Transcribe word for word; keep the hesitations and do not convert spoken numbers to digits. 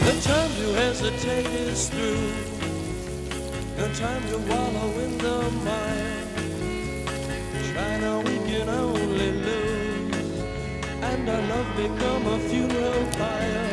The time to hesitate is through. The time to wallow in the mire. China, we can only lose, and our love become a funeral pyre.